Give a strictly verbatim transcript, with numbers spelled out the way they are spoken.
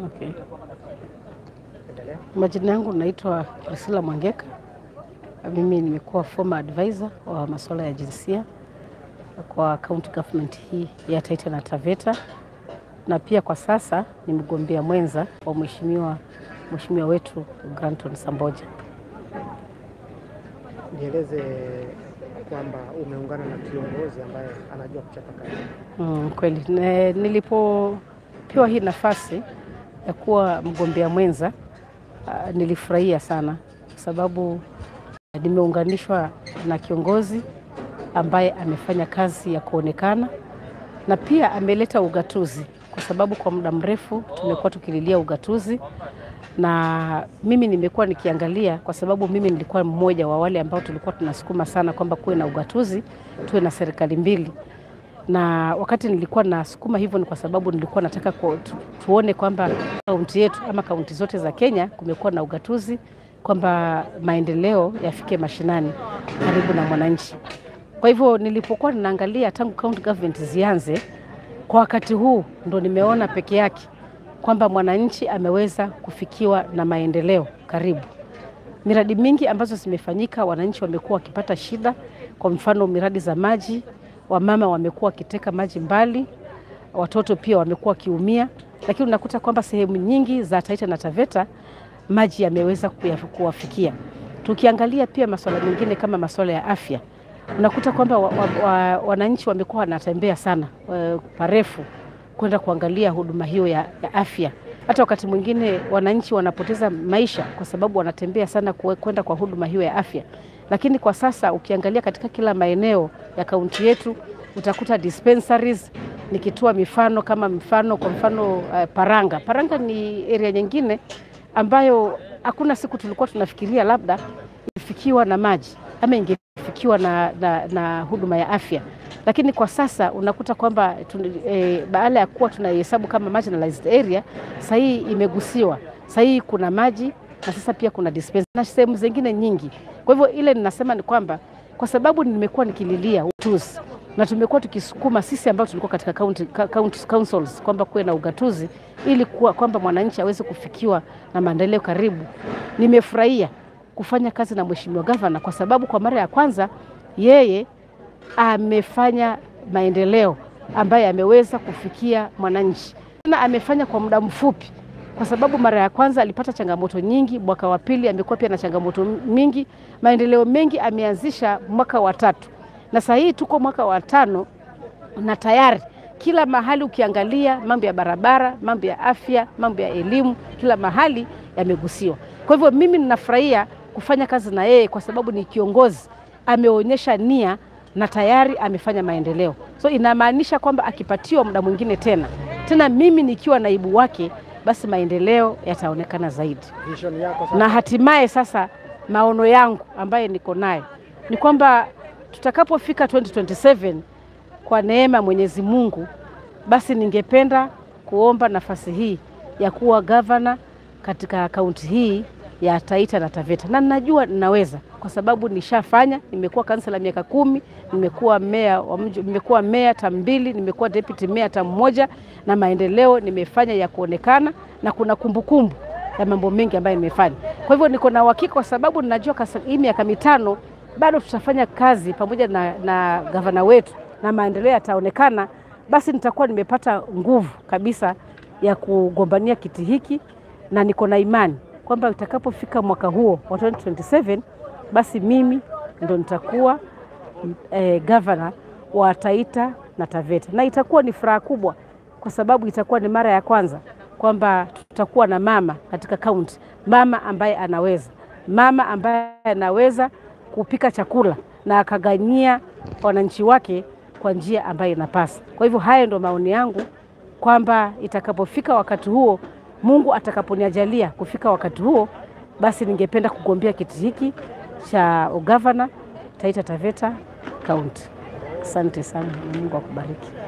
Okay. Majina yangu naitwa Priscila Mwangeka. Mimi nimekuwa former advisor wa masuala ya jinsia kwa county government hii ya Taita na Taveta, na pia kwa sasa ni mgombea mwenza wa mheshimiwa mheshimiwa wetu Granton Samboja. Nieleze kwamba umeungana na kiongozi ambaye anajua kuchapa kazi. Mm, kweli. Nilipopewa hii nafasi ya kuwa mgombea mwenza uh, nilifurahia sana kwa sababu nimeunganishwa na kiongozi ambaye amefanya kazi ya kuonekana na pia ameleta ugatuzi, kwa sababu kwa muda mrefu tumekuwa tukililia ugatuzi, na mimi nimekuwa nikiangalia, kwa sababu mimi nilikuwa mmoja wa wale ambao tulikuwa tunasukuma sana kwamba kuwe na ugatuzi, tuwe na serikali mbili. Na wakati nilikuwa nasukuma hivyo ni kwa sababu nilikuwa nataka ku, tu, tuone kwamba kaunti yetu ama kaunti zote za Kenya kumekuwa na ugatuzi, kwamba maendeleo yafike mashinani karibu na mwananchi. Kwa hivyo nilipokuwa ninaangalia tangu county government zianze, kwa wakati huu ndo nimeona peke yake kwamba mwananchi ameweza kufikiwa na maendeleo karibu. Miradi mingi ambazo zimefanyika, wananchi wamekuwa wakipata shida. Kwa mfano miradi za maji, wamama wamekuwa wakiteka maji mbali, watoto pia wamekuwa wakiumia, lakini unakuta kwamba sehemu nyingi za Taita na Taveta maji yameweza kuwafikia. Tukiangalia pia masuala mengine kama masuala ya afya, unakuta kwamba wa, wa, wa, wananchi wamekuwa wanatembea sana wa, parefu kwenda kuangalia huduma hiyo ya, ya afya. Hata wakati mwingine wananchi wanapoteza maisha kwa sababu wanatembea sana kwenda kwa huduma hiyo ya afya. Lakini kwa sasa ukiangalia katika kila maeneo ya kaunti yetu utakuta dispensaries. Nikitoa mifano kama mfano kwa mfano uh, Paranga. Paranga ni area nyingine ambayo hakuna siku tulikuwa tunafikiria labda ifikiwa na maji ama ingefikiwa na, na, na huduma ya afya. Lakini kwa sasa unakuta kwamba e, baada ya kuwa tunahesabu kama marginalized area, sasa hii imegusiwa. Sasa hii kuna maji na sasa pia kuna dispensary na sehemu zingine nyingi. Kwa hivyo ile ninasema ni kwamba kwa sababu nimekuwa nikililia ugatuzi na tumekuwa tukisukuma sisi ambao tulikuwa katika county, county councils kwamba kuwe na ugatuzi ili kuwa kwamba mwananchi aweze kufikiwa na maendeleo karibu. Nimefurahia kufanya kazi na mheshimiwa governor kwa sababu kwa mara ya kwanza yeye amefanya maendeleo ambaye ameweza kufikia mwananchi. Na amefanya kwa muda mfupi, kwa sababu mara ya kwanza alipata changamoto nyingi, mwaka wa pili amekuwa pia na changamoto mingi. Maendeleo mengi ameanzisha mwaka wa tatu. Na sasa hii tuko mwaka wa tano na tayari kila mahali ukiangalia mambo ya barabara, mambo ya afya, mambo ya elimu, kila mahali yamegusiwa. Kwa hivyo mimi ninafurahia kufanya kazi na yeye kwa sababu ni kiongozi ameonyesha nia na tayari amefanya maendeleo. So inamaanisha kwamba akipatiwa muda mwingine tena, tena mimi nikiwa naibu wake, basi maendeleo yataonekana zaidi. Vision yako sasa. Na hatimaye sasa maono yangu ambaye niko nayo ni kwamba tutakapofika twenty twenty-seven kwa neema Mwenyezi Mungu, basi ningependa kuomba nafasi hii ya kuwa governor katika kaunti hii ya Taita na Taveta. Na ninajua ninaweza kwa sababu nishafanya, nimekuwa kansela miaka kumi, nimekuwa meya wa mji, nimekuwa meya tam mbili, nimekuwa deputy meya tam moja, na maendeleo nimefanya ya kuonekana na kuna kumbukumbu ya mambo mengi ambayo nimefanya. Kwa hivyo niko na uhakika kwa sababu ninajua hii miaka mitano bado tutafanya kazi pamoja na, na gavana wetu na maendeleo yataonekana, basi nitakuwa nimepata nguvu kabisa ya kugombania kiti hiki, na niko na imani kwamba utakapofika mwaka huo wa twenty twenty-seven basi mimi ndo nitakuwa eh, governor wa Taita na Taveta. Na itakuwa ni furaha kubwa kwa sababu itakuwa ni mara ya kwanza kwamba tutakuwa na mama katika county, mama ambaye anaweza, mama ambaye anaweza kupika chakula na akaganyia wananchi wake kwa njia ambayo inapasa. Kwa hivyo haya ndo maoni yangu kwamba itakapofika wakati huo, Mungu atakaponiajalia kufika wakati huo, basi ningependa kugombea kiti hiki cha ugavana Taita Taveta County. Asante sana na Mungu akubariki.